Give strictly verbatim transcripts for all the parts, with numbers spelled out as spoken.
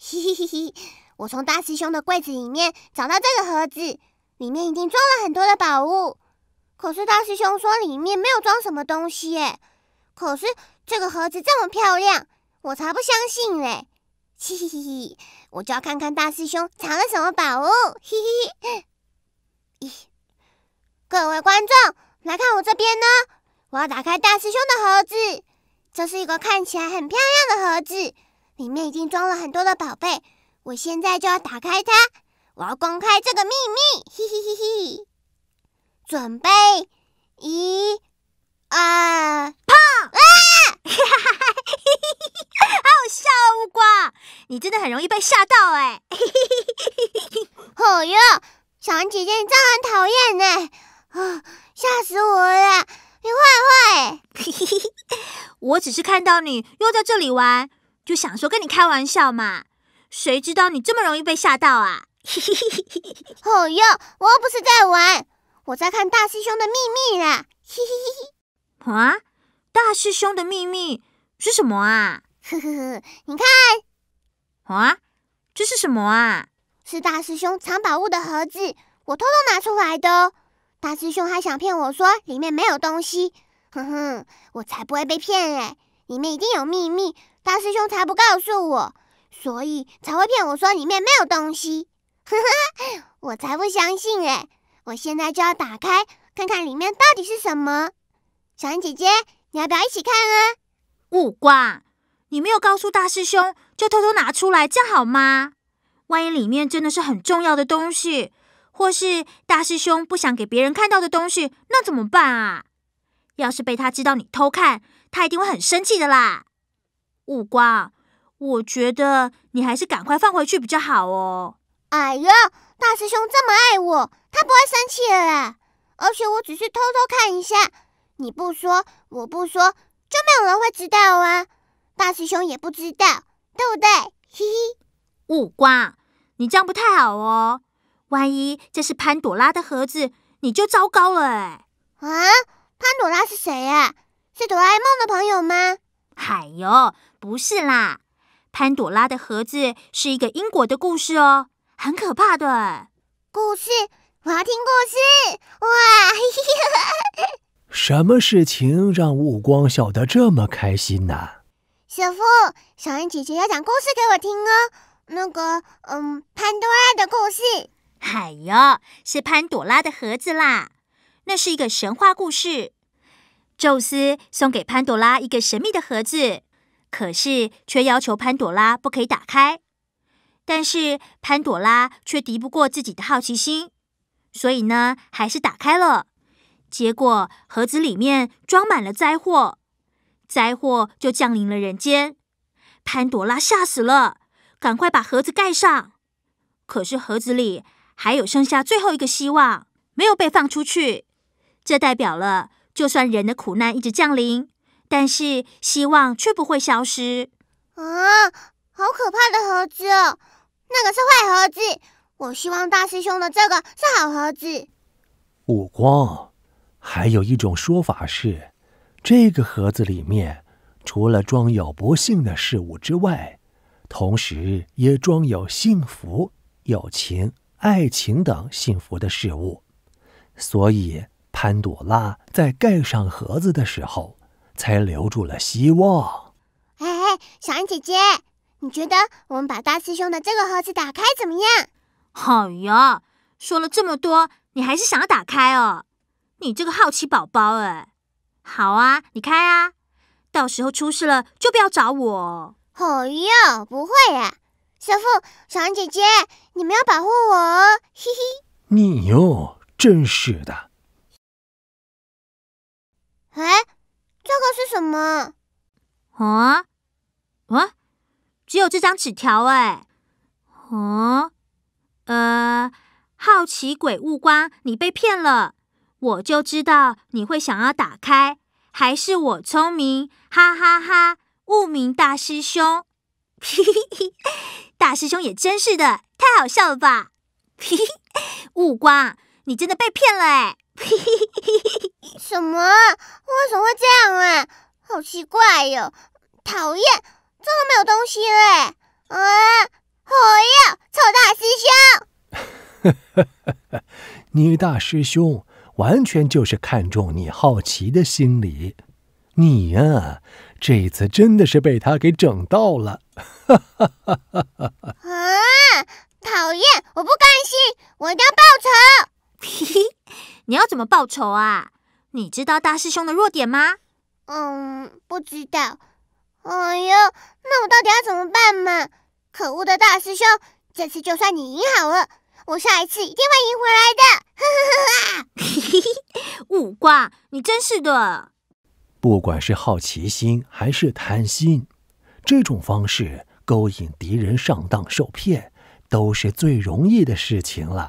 嘿嘿嘿嘿，我从大师兄的柜子里面找到这个盒子，里面一定装了很多的宝物。可是大师兄说里面没有装什么东西耶。可是这个盒子这么漂亮，我才不相信嘞！嘿嘿嘿嘿，我就要看看大师兄藏了什么宝物！嘿嘿嘿。各位观众，来看我这边呢，我要打开大师兄的盒子。这是一个看起来很漂亮的盒子，里面已经装了很多的宝贝。我现在就要打开它，我要公开这个秘密！嘿嘿嘿嘿。准备，一、二， 砰！啊！好笑，乌瓜，你真的很容易被吓到哎！ 哦哟，小恩姐姐，你真的很讨厌呢！啊，吓死我了！你坏坏！ 我只是看到你又在这里玩，就想说跟你开玩笑嘛。谁知道你这么容易被吓到啊！ 哦哟，我又不是在玩，我在看大师兄的秘密啦！ 啊，大师兄的秘密是什么啊？ 呵呵呵，你看， 啊，这是什么啊？ 是大师兄藏宝物的盒子，我偷偷拿出来的哦。大师兄还想骗我说里面没有东西，哼哼，我才不会被骗嘞！里面一定有秘密，大师兄才不告诉我，所以才会骗我说里面没有东西。呵呵，我才不相信嘞！我现在就要打开，看看里面到底是什么。小恩姐姐，你要不要一起看啊？ 五瓜，你没有告诉大师兄，就偷偷拿出来，这样好吗？万一里面真的是很重要的东西，或是大师兄不想给别人看到的东西，那怎么办啊？要是被他知道你偷看，他一定会很生气的啦。五瓜，我觉得你还是赶快放回去比较好哦。 哎呀，大师兄这么爱我，他不会生气了啦。而且我只是偷偷看一下，你不说，我不说，就没有人会知道啊。大师兄也不知道，对不对？嘿嘿。 五瓜，你这样不太好哦。万一这是潘朵拉的盒子，你就糟糕了哎。 啊，潘朵拉是谁啊？是哆啦 A 梦的朋友吗？ 哎呦，不是啦。潘朵拉的盒子是一个英国的故事哦，很可怕的。 故事，我要听故事！哇，嘿嘿嘿。 什么事情让悟光笑得这么开心呢？ 师父，小恩姐姐要讲故事给我听哦。那个，嗯，潘多拉的故事。 哎呦，是潘朵拉的盒子啦。那是一个神话故事。宙斯送给潘朵拉一个神秘的盒子，可是却要求潘朵拉不可以打开。但是潘朵拉却敌不过自己的好奇心，所以呢，还是打开了。结果盒子里面装满了灾祸，灾祸就降临了人间。潘朵拉吓死了，赶快把盒子盖上。可是盒子里还有剩下最后一个希望，没有被放出去。这代表了，就算人的苦难一直降临，但是希望却不会消失。 啊，好可怕的盒子哦！那个是坏盒子，我希望大师兄的这个是好盒子。 悟光，还有一种说法是，这个盒子里面除了装有不幸的事物之外，同时也装有幸福、友情、爱情等幸福的事物。所以潘朵拉在盖上盒子的时候，才留住了希望。 哎哎，小恩姐姐，你觉得我们把大师兄的这个盒子打开怎么样？ 好呀，说了这么多，你还是想要打开哦？你这个好奇宝宝哎！好啊，你开啊，到时候出事了就不要找我。 哦哟，不会啊，师父，小恩姐姐，你们要保护我哦，嘿嘿。 你哟，真是的。 哎，这个是什么？ 啊啊，只有这张纸条哎。哦，呃，好奇鬼悟光，你被骗了。我就知道你会想要打开，还是我聪明，哈哈哈！悟明大师兄，大师兄也真是的，太好笑了吧！悟光，你真的被骗了哎！ 什么？为什么会这样啊？好奇怪哟、哦，讨厌，真的没有东西嘞！啊我要臭大师兄！ 你大师兄完全就是看中你好奇的心理，你呀，这次真的是被他给整到了。 啊！讨厌！我不甘心，我一定要报仇！ 嘿嘿，你要怎么报仇啊？你知道大师兄的弱点吗？ 嗯，不知道。哎呦，那我到底要怎么办嘛？可恶的大师兄，这次就算你赢好了，我下一次一定会赢回来的！ 嘿嘿嘿，五瓜，你真是的。 不管是好奇心还是贪心，这种方式勾引敌人上当受骗，都是最容易的事情了。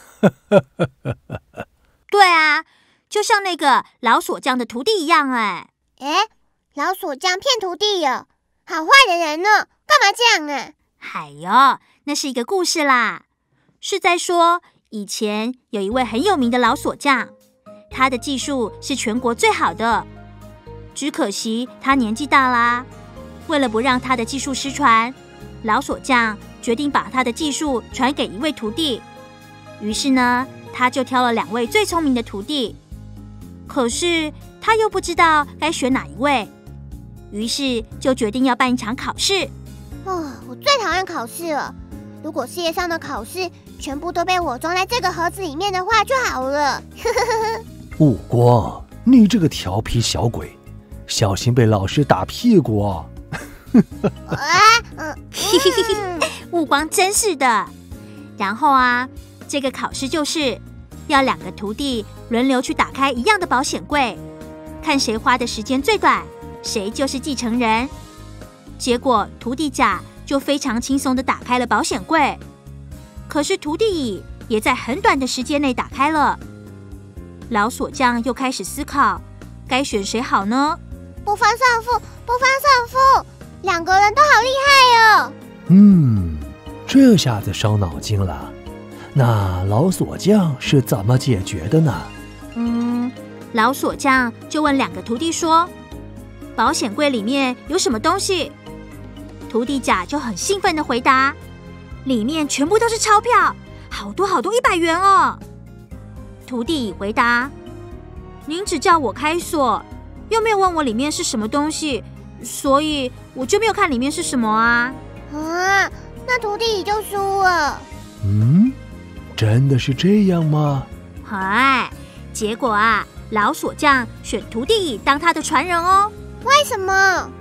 对啊，就像那个老锁匠的徒弟一样哎。 哎，老锁匠骗徒弟哦，好坏的人呢，干嘛这样啊？ 哎呦，那是一个故事啦，是在说以前有一位很有名的老锁匠，他的技术是全国最好的，只可惜他年纪大啦。为了不让他的技术失传，老锁匠决定把他的技术传给一位徒弟。于是呢，他就挑了两位最聪明的徒弟，可是他又不知道该选哪一位，于是就决定要办一场考试。 哦，我最讨厌考试了。如果世界上的考试全部都被我装在这个盒子里面的话就好了。 五光，你这个调皮小鬼，小心被老师打屁股哦！ 啊，嗯， 嗯五光真是的。然后啊，这个考试就是要两个徒弟轮流去打开一样的保险柜，看谁花的时间最短，谁就是继承人。结果徒弟甲就非常轻松地打开了保险柜，可是徒弟乙也在很短的时间内打开了。老锁匠又开始思考，该选谁好呢？ 不分胜负，不分胜负，两个人都好厉害哦。 嗯，这下子伤脑筋了。那老锁匠是怎么解决的呢？ 嗯，老锁匠就问两个徒弟说：“保险柜里面有什么东西？”徒弟甲就很兴奋地回答：“里面全部都是钞票，好多好多一百元哦。”徒弟乙回答：“您只叫我开锁，又没有问我里面是什么东西，所以我就没有看里面是什么啊。” 啊，那徒弟乙就输了。 嗯，真的是这样吗？ 哎，结果啊，老锁匠选徒弟乙当他的传人哦。 为什么？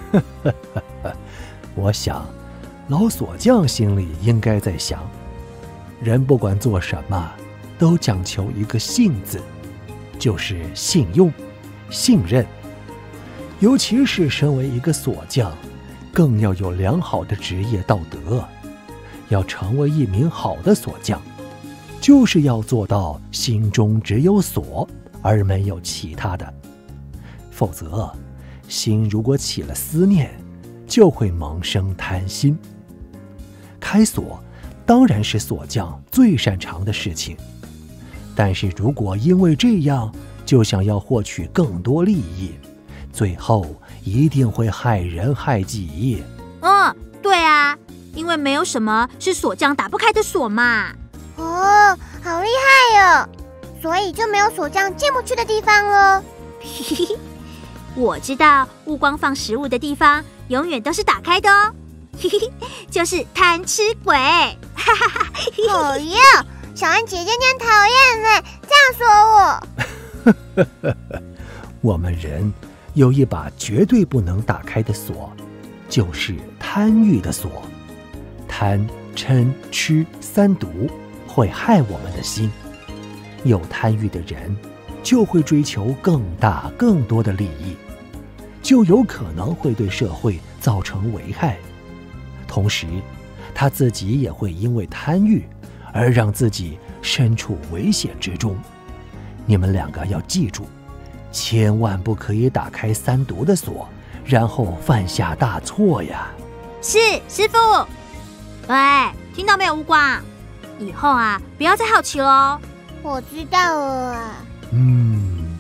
我想，老锁匠心里应该在想，人不管做什么，都讲求一个信字，就是信用、信任。尤其是身为一个锁匠，更要有良好的职业道德。要成为一名好的锁匠，就是要做到心中只有锁，而没有其他的。否则，心如果起了思念，就会萌生贪心。开锁当然是锁匠最擅长的事情，但是如果因为这样就想要获取更多利益，最后一定会害人害己。 嗯，对啊，因为没有什么是锁匠打不开的锁嘛。 哦，好厉害哦！所以就没有锁匠进不去的地方了。 嘿嘿嘿，我知道雾光放食物的地方永远都是打开的哦。嘿嘿嘿，就是贪吃鬼。哈哈哈！ 讨厌，小安姐姐你很讨厌呢，这样说我。 我们人有一把绝对不能打开的锁，就是贪欲的锁。贪、嗔、痴三毒会害我们的心。有贪欲的人就会追求更大更多的利益，就有可能会对社会造成危害。同时他自己也会因为贪欲而让自己身处危险之中。你们两个要记住，千万不可以打开三毒的锁，然后犯下大错呀。 是，师父。喂，听到没有，乌光？以后啊，不要再好奇喽。 我知道了啊。 嗯。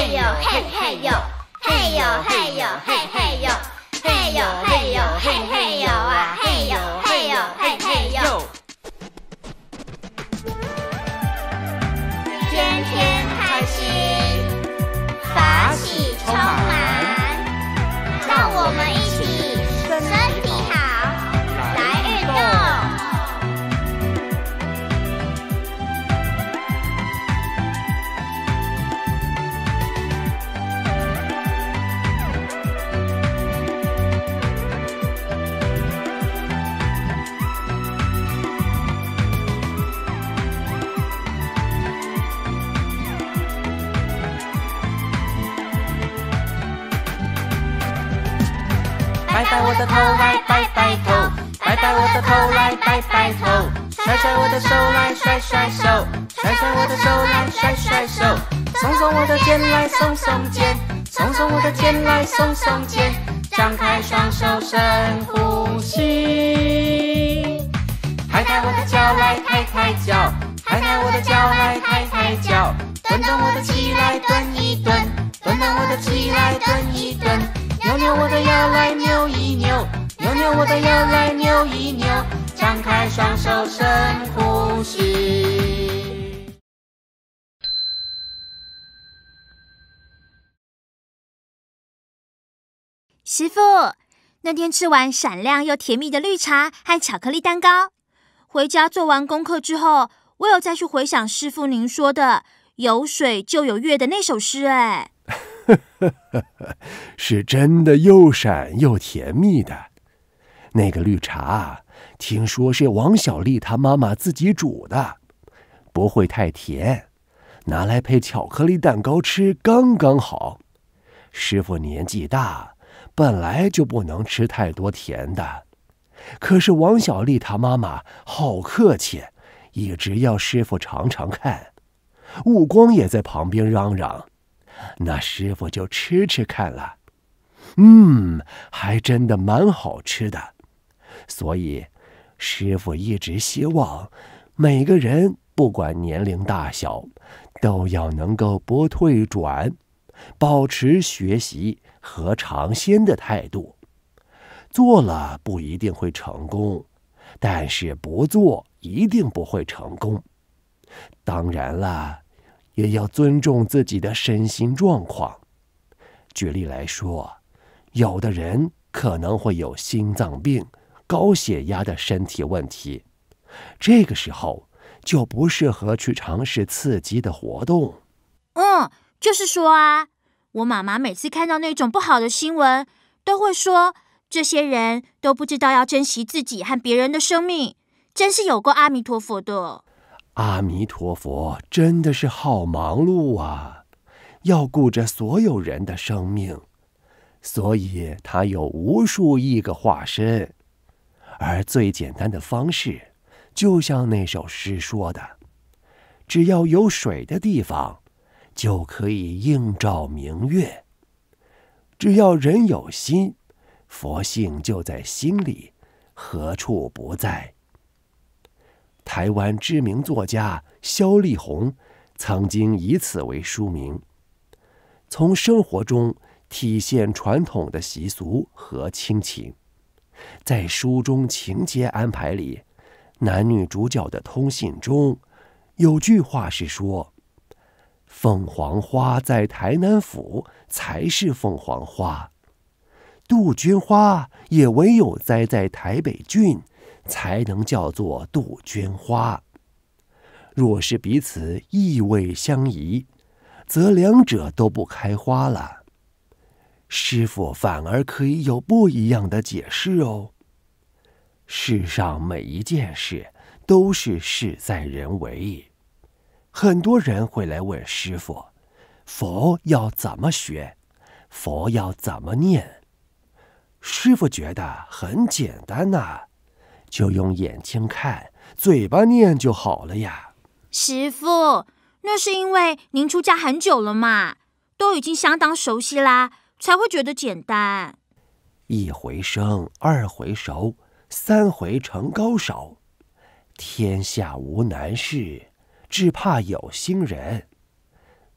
嘿呦嘿嘿呦，嘿呦嘿呦嘿嘿呦，嘿呦嘿呦嘿嘿呦啊，嘿呦嘿呦嘿嘿呦。天天开心，法喜充满，让我们一起身体好，来运动。 摆摆我的头来摆摆头，摆摆我的头来摆摆头，甩甩我的手来甩甩手，甩甩我的手来甩甩手，耸耸我的肩来耸耸肩，耸耸我的肩来耸耸肩，张开双手深呼吸，抬抬我的脚来抬抬脚，抬抬我的脚来抬抬脚，蹬蹬我的起来蹬一蹬，蹬蹬我的起来蹬一蹬，扭扭我的腰来扭一扭，扭扭我的腰来扭一扭，张开双手深呼吸。 师傅，那天吃完闪亮又甜蜜的绿茶和巧克力蛋糕，回家做完功课之后，我有再去回想师傅您说的有水就有月的那首诗。哎， 是真的又闪又甜蜜的。那个绿茶听说是王小丽她妈妈自己煮的，不会太甜，拿来配巧克力蛋糕吃刚刚好。师傅年纪大，本来就不能吃太多甜的，可是王小丽她妈妈好客气，一直要师傅尝尝看。悟光也在旁边嚷嚷，那师傅就吃吃看了，嗯，还真的蛮好吃的。所以师傅一直希望每个人不管年龄大小，都要能够不退转，保持学习和尝鲜的态度。做了不一定会成功，但是不做一定不会成功。当然了，也要尊重自己的身心状况。举例来说，有的人可能会有心脏病、高血压的身体问题，这个时候就不适合去尝试刺激的活动。 嗯，就是说啊，我妈妈每次看到那种不好的新闻，都会说这些人都不知道要珍惜自己和别人的生命，真是有够阿弥陀佛的。 阿弥陀佛真的是好忙碌啊，要顾着所有人的生命，所以他有无数亿个化身。而最简单的方式，就像那首诗说的，只要有水的地方，就可以映照明月。只要人有心，佛性就在心里，何处不在？台湾知名作家萧丽红曾经以此为书名，从生活中体现传统的习俗和亲情。在书中情节安排里，男女主角的通信中有句话是说，凤凰花在台南府才是凤凰花，杜鹃花也唯有栽在台北郡才能叫做杜鹃花。若是彼此意味相宜，则两者都不开花了。师父反而可以有不一样的解释哦。世上每一件事都是事在人为。很多人会来问师父，佛要怎么学？佛要怎么念？师父觉得很简单呐、啊，就用眼睛看，嘴巴念就好了呀。 师父，那是因为您出家很久了嘛，都已经相当熟悉啦，才会觉得简单。 一回生，二回熟，三回成高手。天下无难事，只怕有心人。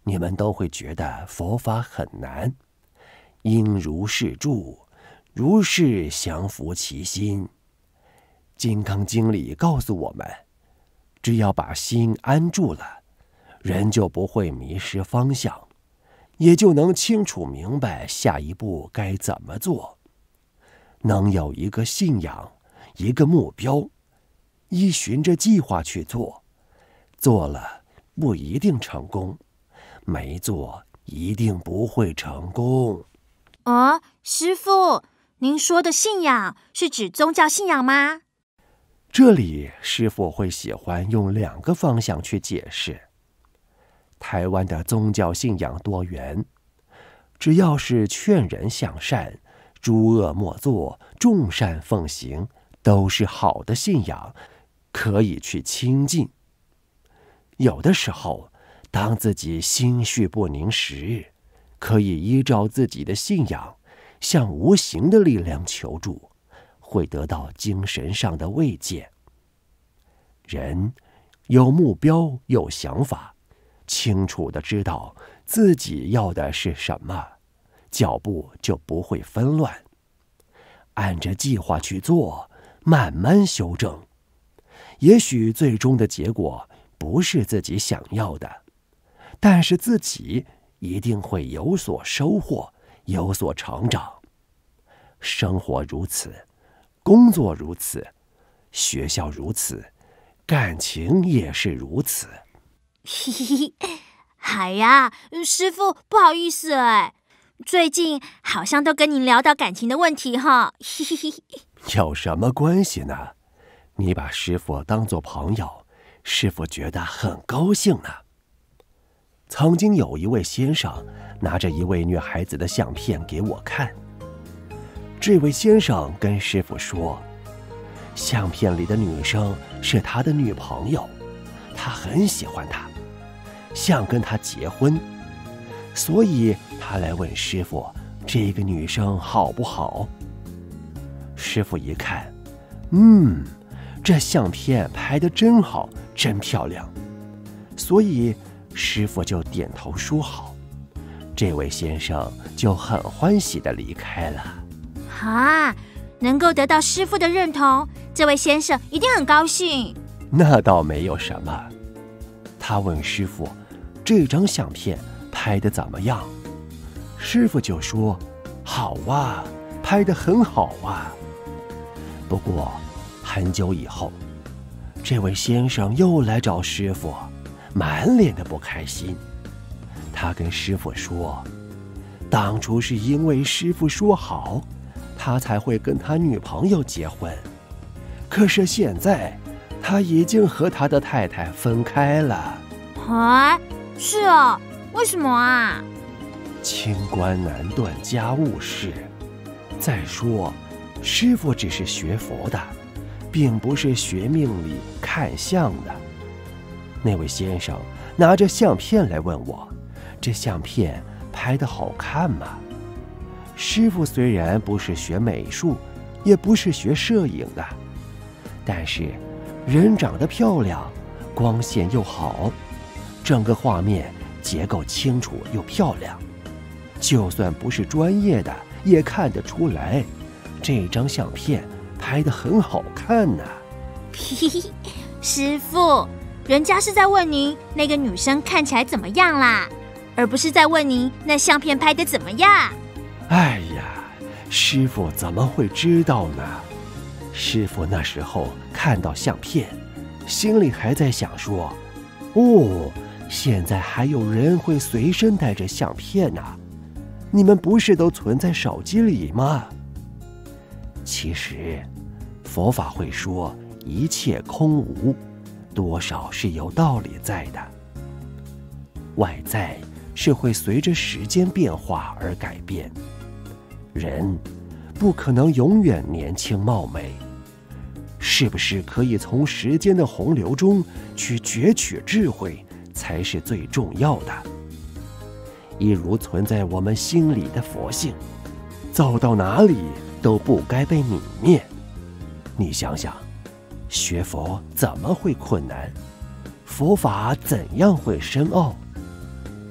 你们都会觉得佛法很难。应如是住，如是降伏其心。《金刚经》里告诉我们，只要把心安住了，人就不会迷失方向，也就能清楚明白下一步该怎么做。能有一个信仰，一个目标，依循着计划去做，做了不一定成功，没做一定不会成功。 哦，师父，您说的信仰是指宗教信仰吗？ 这里师父会喜欢用两个方向去解释。台湾的宗教信仰多元，只要是劝人向善，诸恶莫作，众善奉行，都是好的信仰，可以去亲近。有的时候，当自己心绪不宁时，可以依照自己的信仰，向无形的力量求助，会得到精神上的慰藉。人有目标，有想法，清楚地知道自己要的是什么，脚步就不会纷乱。按着计划去做，慢慢修正。也许最终的结果不是自己想要的，但是自己一定会有所收获，有所成长。生活如此，工作如此，学校如此，感情也是如此。 嘿嘿嘿，哎呀，师父，不好意思哎，最近好像都跟您聊到感情的问题哈。嘿嘿嘿， 有什么关系呢？你把师父当作朋友，师父觉得很高兴呢。曾经有一位先生拿着一位女孩子的相片给我看，这位先生跟师父说，相片里的女生是他的女朋友，他很喜欢她，想跟她结婚，所以他来问师父这个女生好不好。师父一看，嗯，这相片拍得真好，真漂亮，所以师父就点头说好。这位先生就很欢喜地离开了。 啊，能够得到师父的认同，这位先生一定很高兴。 那倒没有什么。他问师父，这张相片拍得怎么样？师父就说，好啊，拍得很好啊。不过很久以后，这位先生又来找师父，满脸的不开心。他跟师父说，当初是因为师父说好，他才会跟他女朋友结婚，可是现在他已经和他的太太分开了。 啊，是哦，为什么啊？ 清官难断家务事。再说，师父只是学佛的，并不是学命理看相的。那位先生拿着相片来问我，这相片拍得好看吗？师父虽然不是学美术，也不是学摄影的，但是人长得漂亮，光线又好，整个画面结构清楚又漂亮，就算不是专业的也看得出来，这张相片拍得很好看呢。 嘿嘿，师父，人家是在问您那个女生看起来怎么样啦，而不是在问您那相片拍得怎么样。 哎呀，师父怎么会知道呢？师父那时候看到相片，心里还在想说，哦，现在还有人会随身带着相片呢，你们不是都存在手机里吗？其实佛法会说一切空无，多少是有道理在的。外在是会随着时间变化而改变，人不可能永远年轻貌美，是不是可以从时间的洪流中去攫取智慧，才是最重要的。一如存在我们心里的佛性，走到哪里都不该被泯灭。你想想，学佛怎么会困难？佛法怎样会深奥？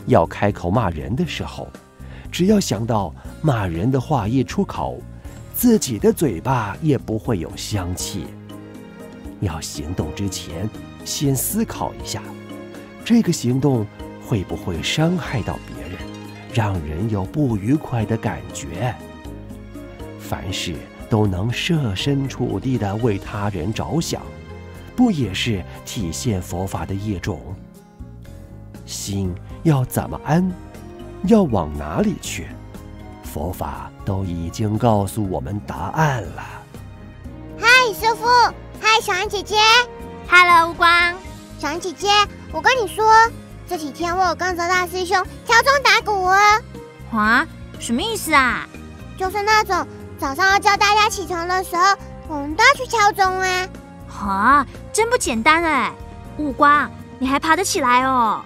要开口骂人的时候，只要想到骂人的话一出口，自己的嘴巴也不会有香气。要行动之前，先思考一下，这个行动会不会伤害到别人，让人有不愉快的感觉。凡事都能设身处地地为他人着想，不也是体现佛法的一种？心要怎么安，要往哪里去，佛法都已经告诉我们答案了。 嗨，师父！嗨，小安姐姐 ！Hello， 无光。 小安姐姐，我跟你说，这几天我有跟着大师兄敲钟打鼓哦。 啊？什么意思啊？ 就是那种早上要叫大家起床的时候，我们都要去敲钟啊。 啊，真不简单哎！悟光，你还爬得起来哦？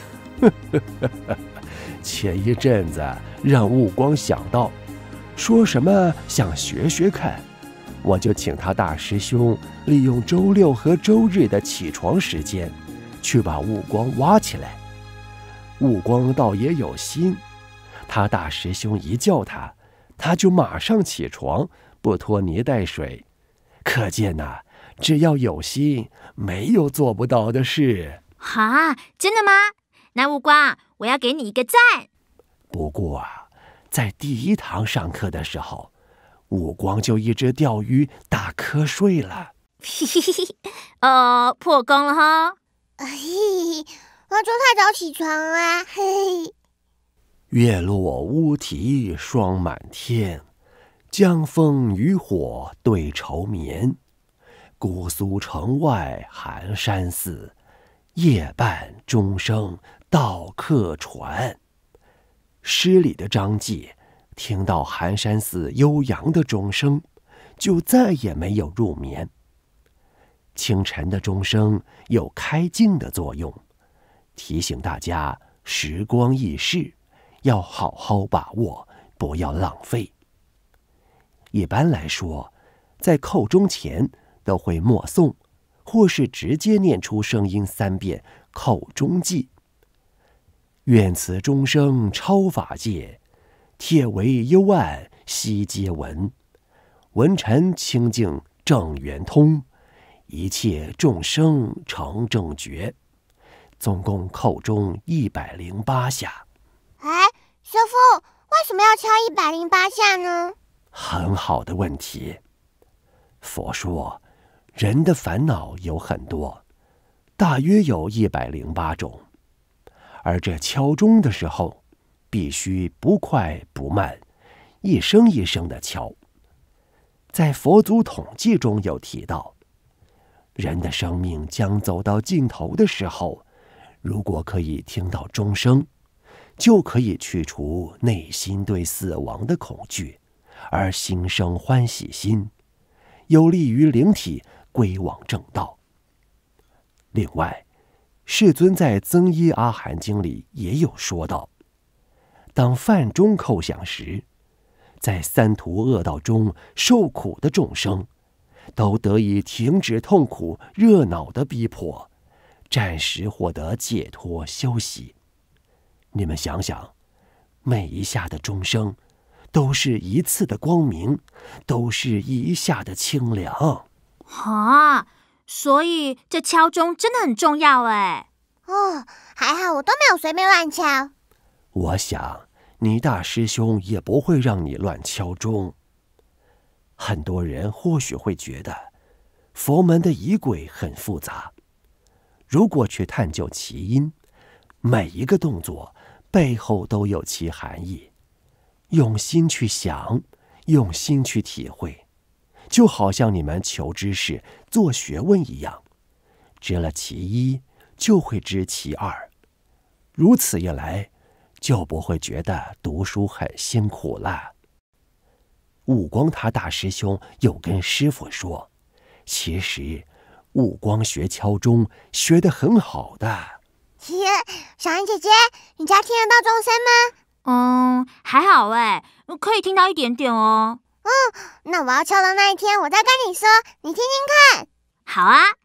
前一阵子让悟光想到，说什么想学学看，我就请他大师兄利用周六和周日的起床时间，去把悟光挖起来。悟光倒也有心，他大师兄一叫他，他就马上起床，不拖泥带水。可见呐、啊，只要有心，没有做不到的事。 哈，真的吗？那悟光，我要给你一个赞。 不过啊，在第一堂上课的时候，悟光就一直钓鱼打瞌睡了。 嘿嘿嘿，哦，破功了哈！ 嘿嘿，我就太早起床啊！嘿嘿。 月落乌啼霜满天，江枫渔火对愁眠。姑苏城外寒山寺，夜半钟声到客船。诗里的张继听到寒山寺悠扬的钟声，就再也没有入眠。清晨的钟声有开镜的作用，提醒大家时光易逝，要好好把握，不要浪费。一般来说，在叩钟前都会默诵，或是直接念出声音三遍叩钟记。愿此钟声超法界，铁为幽暗悉皆闻。文臣清净正圆通，一切众生成正觉。总共叩钟一百零八下。 哎，师父，为什么要敲一百零八下呢？ 很好的问题。佛说，人的烦恼有很多，大约有一百零八种。而这敲钟的时候，必须不快不慢，一声一声的敲。在佛祖统计中有提到，人的生命将走到尽头的时候，如果可以听到钟声，就可以去除内心对死亡的恐惧，而心生欢喜心，有利于灵体归往正道。另外，世尊在《增一阿含经》里也有说到，当梵钟叩响时，在三途恶道中受苦的众生，都得以停止痛苦热恼的逼迫，暂时获得解脱休息。你们想想，每一下的钟声，都是一次的光明，都是一下的清凉。 啊，所以这敲钟真的很重要哎。 哦，还好我都没有随便乱敲。 我想你大师兄也不会让你乱敲钟。很多人或许会觉得佛门的仪轨很复杂，如果去探究其因，每一个动作背后都有其含义，用心去想，用心去体会，就好像你们求知识做学问一样，知了其一，就会知其二，如此一来，就不会觉得读书很辛苦了。悟光他大师兄又跟师父说，其实悟光学敲钟学得很好的。 耶，小安姐姐，你家听得到钟声吗？ 嗯，还好哎，可以听到一点点哦。 嗯，那我要敲的那一天，我再跟你说，你听听看。 好啊，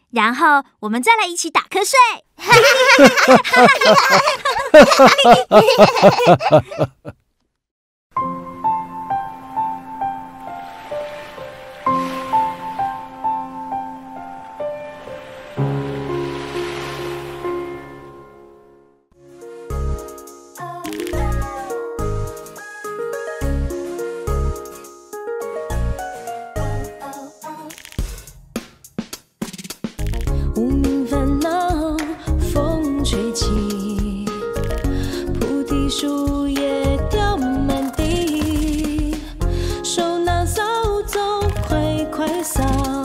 然后我们再来一起打瞌睡。 无名烦恼，风吹起，菩提树叶掉满地，手拿扫帚，快快扫，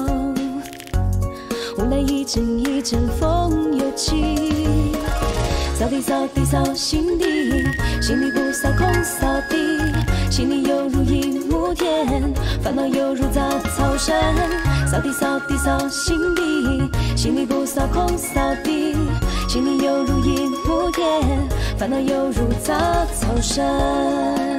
无奈一阵一阵风又起，扫地扫地扫心里，心里不扫空扫地，心里犹如一亩田，烦恼犹如杂草山，扫地扫地扫心里，心里不扫空扫地，心里犹如一亩田，烦恼犹如杂草山。